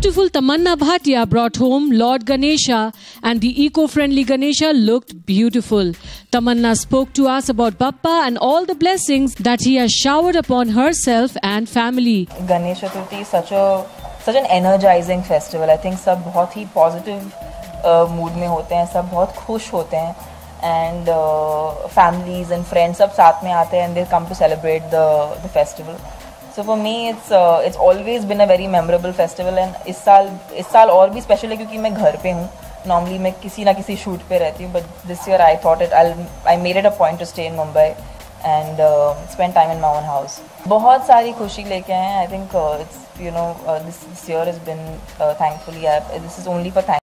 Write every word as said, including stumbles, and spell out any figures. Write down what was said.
beautiful Tamannah Bhatia brought home Lord Ganesha, and the eco-friendly Ganesha looked beautiful. Tamanna spoke to us about Bappa and all the blessings that he has showered upon herself and family. Ganesh Chaturthi is such a such an energizing festival. I think सब बहुत ही positive uh, mood में होते हैं, सब बहुत खुश होते हैं, and uh, families and friends सब साथ में आते हैं and they come to celebrate the the festival. So for me it's uh, it's always been a very memorable festival, and इस साल इस साल और भी special है क्योंकि मैं घर पे हूँ. Normally मैं किसी ना किसी shoot पे रहती हूँ, but this year I thought it I'll I made it a point to stay in Mumbai and uh, spend time in my own house. बहुत सारी खुशी लेके आए हैं. I think uh, it's you know uh, this this year has been uh, thankfully I, this is only for thank